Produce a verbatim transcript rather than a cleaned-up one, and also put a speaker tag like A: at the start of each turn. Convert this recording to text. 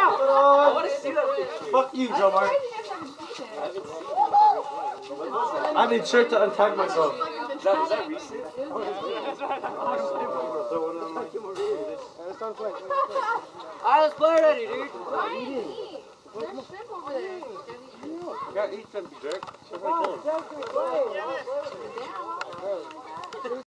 A: I want to see that picture. Fuck you, Joe Mark. I made sure to untag myself.
B: Is that, is that recent?
C: Alright, let's play already, dude.
D: There's shrimp over there.
B: You gotta eat them, jerk.